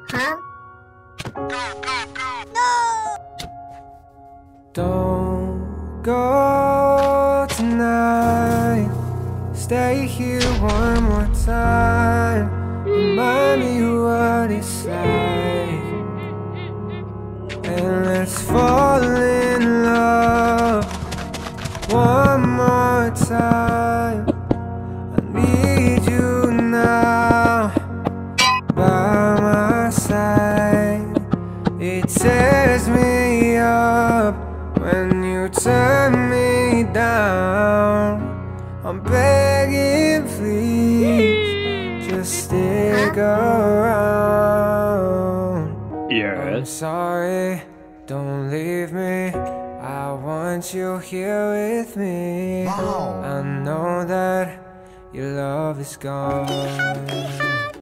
Huh? Don't go tonight. Stay here one more time. Remind me what it's like, and let's fall in love one more time. I need you now by my side. It tears me up when you turn me down. I'm begging, please, just stick around. I'm sorry, don't leave me. I want you here with me. Wow. I know that your love is gone.